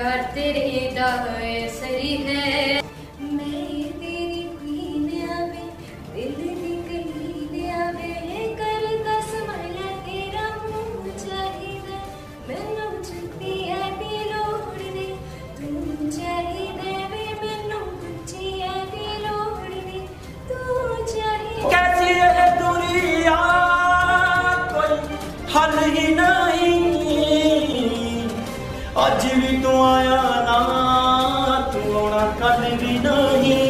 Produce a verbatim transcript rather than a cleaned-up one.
प्यार तेरे दा सरी है। मैं तेरी क्वीन आवे दिल दी कलीन आवे कर दस मना तेरा मुंह चाहिदा मैनू जुत्तियां दी लोड़ नी तू चाहिदा वे मैनू गुच्चियां दी लोड़ नी तू चाहिदा। कैसी है दुनिया कोई हल ही नहीं अज भी तू आया ना तू आना कल भी नहीं।